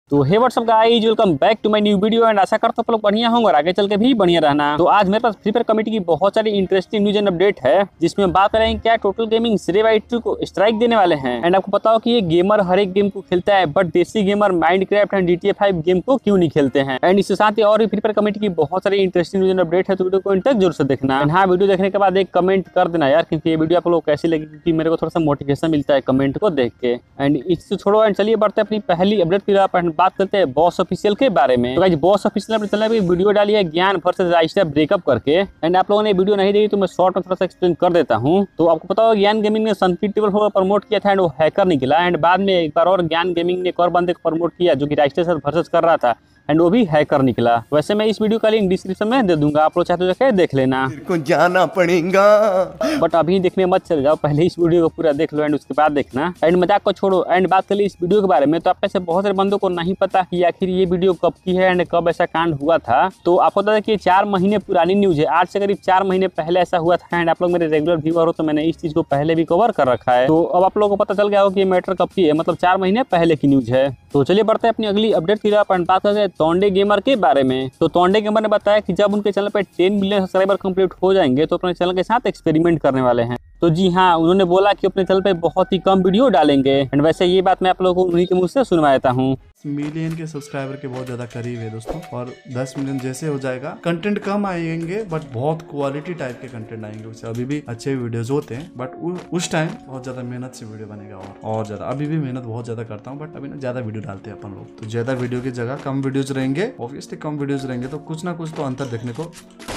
तो hey what's up guys, welcome back to my new video and आशा करता हूं आप लोग बढ़िया होंगे और आगे चल के भी बढ़िया रहना। तो आज मेरे पास फ्री फायर कमेटी की बहुत सारी इंटरेस्टिंग न्यूज एंड अपडेट है, जिसमें बात करेंगे क्या टोटल गेमिंग श्रेय वाइट को स्ट्राइक देने वाले हैं। एंड आपको पता हो कि ये गेमर हर एक गेम को खेलता है, but Desi gamer Minecraft and GTA 5 game को क्यों नहीं खेलते हैं। एंड इसके साथ ही और भी फ्री फायर कमेटी की बहुत सारी इंटरेस्टिंग न्यूज एंड अपडेट है, तो वीडियो को एंड तक जरूर से देखना। एंड हाँ, वीडियो देखने के बाद एक कमेंट कर देना यार, क्योंकि ये वीडियो आप लोग कैसी लगी, क्योंकि मेरे को थोड़ा सा मोटिवेशन मिलता है कमेंट को देख के। एंड इससे छोड़ो एंड चलिए बढ़ते अपनी पहली अपडेट की बात करते हैं बॉस ऑफिशियल के बारे में। तो गाइस बॉस ऑफिशियल अपने चैनल पे वीडियो डाली है ज्ञान वर्सेस राइस्टर ब्रेकअप करके। एंड आप लोगों ने वीडियो नहीं देखी तो मैं शॉर्ट में थोड़ा सा एक्सप्लेन कर देता हूं। तो आपको पता होगा ज्ञान गेमिंग ने सनफीड टेबल को प्रमोट किया था एंड वो हैकर निकला। एंड बाद में एक बार और ज्ञान गेमिंग ने एक और बंदे को प्रमोट किया जो कि राइस्टर से वर्सेस कर रहा था एंड वो भी हैकर निकला। वैसे मैं इस वीडियो का लिंक डिस्क्रिप्शन में दे दूंगा, आप लोग चाहते हो जाके देख लेना। को जाना पड़ेगा, बट अभी देखने मत चले जाओ, पहले इस वीडियो को पूरा देख लो एंड उसके बाद देखना। एंड मजाक को छोड़ो एंड बात कर ली इस वीडियो के बारे में। तो आप में से बहुत सारे बंदों को नहीं पता कि आखिर ये वीडियो कब की है एंड कब ऐसा कांड हुआ था। तो आपको पता है कि 4 महीने पुरानी न्यूज है, आज से करीब 4 महीने पहले ऐसा हुआ था। एंड आप लोग मेरे रेगुलर व्यूअर हो तो मैंने इस चीज को पहले भी कवर कर रखा है। तो अब आप लोगों को पता चल गया हो कि ये मैटर कब की है, मतलब 4 महीने पहले की न्यूज है। तो चलिए बढ़ते हैं अपनी अगली अपडेट की बात करते हैं तोंडे गेमर के बारे में। तो तोंडे गेमर ने बताया कि जब उनके चैनल पे 10 मिलियन सब्सक्राइबर कंप्लीट हो जाएंगे तो अपने चैनल के साथ एक्सपेरिमेंट करने वाले हैं। तो जी हाँ, उन्होंने बोला कि अपने चैनल पे बहुत ही कम वीडियो डालेंगे। एंड वैसे ये बात मैं आप लोगों को उन्हीं के मुंह से सुनवा देता हूँ। मिलियन के सब्सक्राइबर के बहुत ज्यादा करीब है दोस्तों, और 10 मिलियन जैसे हो जाएगा कंटेंट कम आएंगे बट बहुत क्वालिटी टाइप के कंटेंट आएंगे। उससे अभी भी अच्छे वीडियोस होते हैं बट उस टाइम बहुत ज्यादा मेहनत से वीडियो बनेगा और ज्यादा। अभी भी मेहनत बहुत ज्यादा करता हूँ बट अभी ना ज्यादा वीडियो डालते हैं अपन लोग, तो ज्यादा वीडियो की जगह कम वीडियोज रहेंगे। ऑब्वियसली कम वीडियोज रहेंगे तो कुछ ना कुछ तो अंतर देखने को।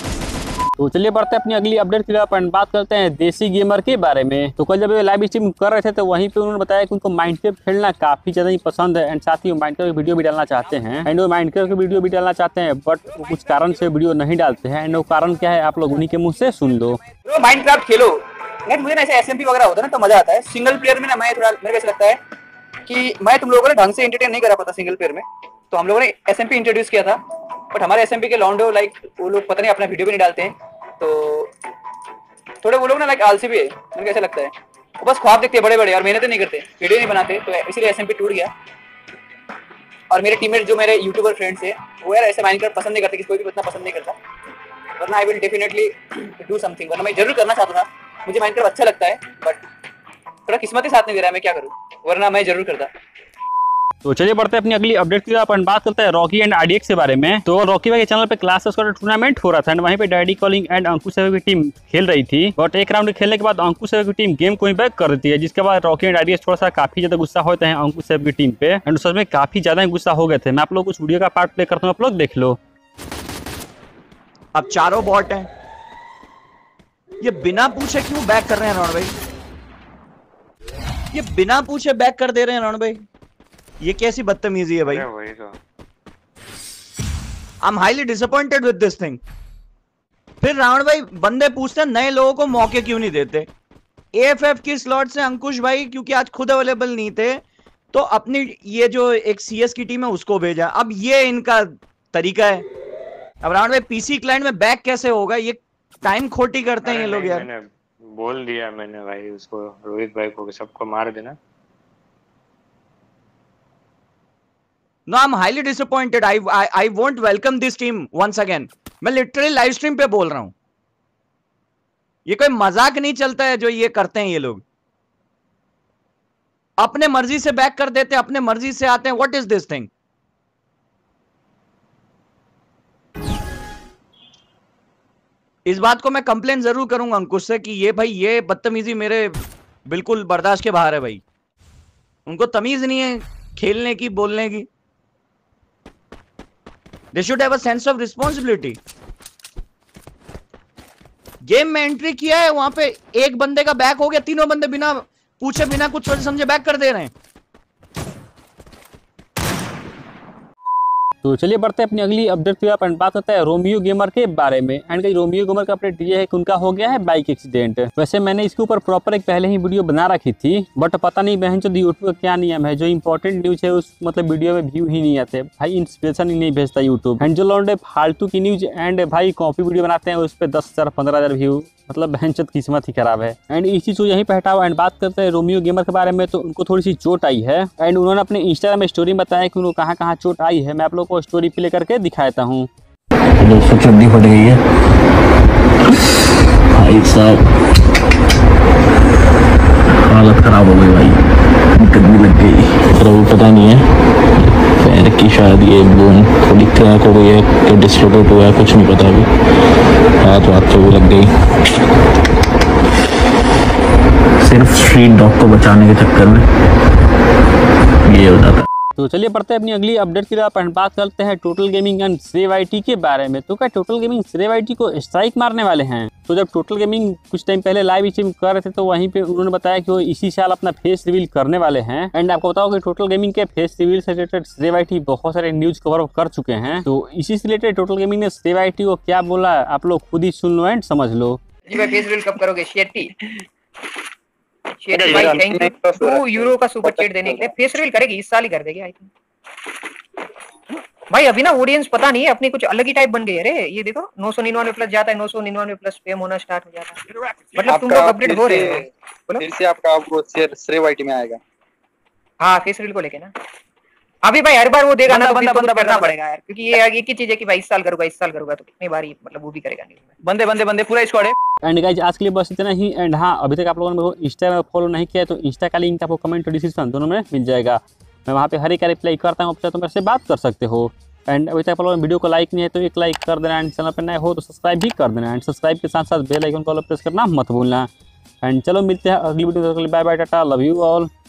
तो चलिए बढ़ते हैं अपनी अगली अपडेट की बात करते हैं देसी गेमर के बारे में। तो कल जब ये लाइव स्ट्रीम कर रहे थे तो वहीं पे उन्होंने बताया कि उनको माइनक्राफ्ट खेलना काफी ज्यादा ही पसंद है एंड साथ ही वो माइनक्राफ्ट की वीडियो भी डालना चाहते हैं। एंड वो माइनक्राफ्ट की वीडियो भी डालना चाहते हैं बट कुछ कारण से वीडियो नहीं डालते हैं। एंड वो कारण क्या है आप लोग उन्हीं के मुंह से सुन लो। माइनक्राफ्ट खेलो नहीं, मुझे ना ऐसे एसएमपी वगैरह होता है ना तो मजा आता है। सिंगल प्लेयर में ना मैं थोड़ा मेरे को ऐसा लगता है कि मैं तुम लोगों को ढंग से एंटरटेन नहीं करा पाता सिंगल प्लेयर में। तो हम लोगों ने एसएमपी इंट्रोड्यूस किया था बट हमारे एसएमपी के लॉन्डो लाइक वो लोग पता नहीं अपना वीडियो भी नहीं डालते हैं, तो थोड़े वो लोग ना लाइक आलसी भी है। मेरे को ऐसा लगता है वो बस ख्वाब देखते हैं बड़े बड़े और मेहनत नहीं करते, वीडियो नहीं बनाते, तो इसीलिए एसएमपी टूट गया। और मेरे टीममेट जो मेरे यूट्यूबर फ्रेंड्स है वो यार ऐसे माइनक्राफ्ट पसंद नहीं करते, किसी को भी उतना पसंद नहीं करता। वरना I will definitely do something, वरना मैं जरूर करना चाहता था। मुझे माइनक्राफ्ट अच्छा लगता है बट थोड़ा किस्मत ही साथ नहीं दे रहा है, मैं क्या करूँ, वरना मैं जरूर करता। तो चलिए बढ़ते हैं अपनी अगली अपडेट की बात करते हैं रॉकी एंड RDX के बारे में। तो रॉकी भाई के चैनल पे क्लास स्क्वाड टूर्नामेंट हो रहा था एंड वहीं पे डैडी कॉलिंग एंड अंकुश की टीम खेल रही थी। बट एक राउंड खेलने के बाद अंकुश की टीम गेम को ही बैक कर देती है, जिसके बाद रॉकी एंड RDX थोड़ा सा काफी ज्यादा गुस्सा होते हैं अंकुश की टीम पे एंड सच में काफी ज्यादा ही गुस्सा हो गए थे। मैं आप लोग कुछ वीडियो का पार्ट प्ले करता हूँ, आप लोग देख लो। अब चारों बॉट हैं, ये बिना पूछे क्यों बैक कर रहे हैं राउंड भाई? ये बिना पूछे बैक कर दे रहे हैं राउंड भाई, ये कैसी बदतमीजी है भाई? I am highly disappointed with this thing. फिर राउंड भाई बंदे पूछते हैं नए लोगों को मौके क्यों नहीं देते? AFF की स्लॉट से अंकुश भाई क्योंकि आज खुद अवेलेबल नहीं थे तो अपनी ये जो एक CS की टीम है उसको भेजा। अब ये इनका तरीका है। अब राउंड भाई PC क्लाइंट में बैक कैसे होगा? ये टाइम खोटी करते हैं ये लोग यार। मैंने बोल दिया मैंने भाई उसको, रोहित भाई को सबको मार देना। No, I'm highly disappointed. I won't welcome this team once again. मैं लिटरली लाइव स्ट्रीम पे बोल रहा हूं, ये कोई मजाक नहीं चलता है जो ये करते हैं ये लोग। अपने मर्जी से बैक कर देते हैं, अपने मर्जी से आते हैं। What is this thing? इस बात को मैं कंप्लेन जरूर करूंगा अंकुश से कि ये भाई ये बदतमीजी मेरे बिल्कुल बर्दाश्त के बाहर है भाई। उनको तमीज नहीं है खेलने की, बोलने की। They should have a sense of responsibility. Game में एंट्री किया है, वहां पे एक बंदे का बैक हो गया, तीनों बंदे बिना पूछे बिना कुछ सोचे समझे बैक कर दे रहे हैं। तो चलिए बढ़ते हैं अपनी अगली अपडेट की बात करते हैं रोमियो गेमर के बारे में। एंड रोमियो गेमर का अपडेट ये है कि उनका हो गया है बाइक एक्सीडेंट। वैसे मैंने इसके ऊपर प्रॉपर एक पहले ही वीडियो बना रखी थी बट पता नहीं बहन जो यूट्यूब का क्या नियम है, जो इंपॉर्टेंट न्यूज है उस मतलब वीडियो में व्यू ही नहीं आते भाई, इंस्पिरेशन ही नहीं भेजता यूट्यूब। एंड जो लौंडे फालतू की न्यूज एंड भाई कॉपी वीडियो बनाते हैं उस पर 10,000 15,000 व्यू मतलब बहनचोद किस्मत ही खराब है। एंड इस चीज को यहीं पे हटाओ एंड बात करते हैं रोमियो गेमर के बारे में। तो उनको थोड़ी सी चोट आई है एंड उन्होंने अपने इंस्टाग्राम में स्टोरी बताया कि उनको कहाँ कहाँ चोट आई है। मैं आप लोग को स्टोरी प्ले करके दिखाता हूँ। दोस्तों चड्डी फट गई है भाई साहब, हालत खराब हो गई भाई, गंदी लग गई। पर अभी पता नहीं है पैर की शायद ये बोन थोड़ी क्रैक हो गई है कि डिस्लोकेट हुआ है, कुछ नहीं पता अभी। हाथ वाथ तो भी लग गई, सिर्फ स्ट्रीट डॉग को बचाने के चक्कर में ये हो जाता है। तो चलिए बढ़ते हैं अपनी अगली अपडेट की तरफ एंड बात करते हैं total gaming and Shreya YT के बारे में। तो क्या टोटल गेमिंग श्रेय वाईटी को स्ट्राइक मारने वाले हैं? तो जब टोटल गेमिंग कुछ टाइम पहले लाइव स्ट्रीम कर रहे थे तो वहीं पे उन्होंने बताया कि वो इसी साल अपना फेस रिवील करने वाले हैं। एंड आपको बताओ कि टोटल गेमिंग के फेस रिवील से रिलेटेड श्रेय वाईटी बहुत सारे न्यूज कवर कर चुके हैं। तो इसी से रिलेटेड टोटल गेमिंग ने श्रेय वाईटी को क्या बोला आप लोग खुद ही सुन लो एंड समझ लो। जी भाई फेस रिवील कब करोगे? शेट्टी भाई थैंक यू 2 यूरो का सुपर चैट देने के लिए। फेस रिवील करेगी इस साल ही कर देगी आई थिंक। भाई अभी ना ऑडियंस पता नहीं है अपनी कुछ अलग ही टाइप बन गई है रे। ये देखो 999 प्लस जाता है, 999 प्लस स्पैम होना स्टार्ट हो जाता है। मतलब तुम लोग अपडेट हो रहे हो। बोलो फिर से आपको श्रेय वाईटी में आएगा। हाँ फेस रिवील को लेके ना अभी भाई हर बार वो देगा ना, बंदा करना पड़ेगा यार, क्योंकि ये एक ही चीज है कि भाई इस साल करूंगा तो कितनी बार मतलब वो भी करेगा नहीं। बंदे पूरा स्क्वाड है। एंड गाइज आज के लिए बस इतना ही। एंड हाँ, अभी तक आप लोगों ने मेरे को इंस्टा में फॉलो नहीं किया है तो इंस्टा का लिंक आपको कमेंट और डिस्क्रिप्शन दोनों में मिल जाएगा। मैं वहाँ पे हर एक रिप्लाई करता हूँ, तो मेरे से बात कर सकते हो। एंड अभी तक आप लोगों ने वीडियो को लाइक नहीं है तो एक लाइक कर देना एंड चैनल पर नए हो तो सब्सक्राइब भी कर देना। एंड सब्सक्राइब के साथ साथ बेल आइकन को प्रेस करना मत भूलना। एंड चलो मिलते हैं अगली वीडियो में। Bye bye, tata, love you all.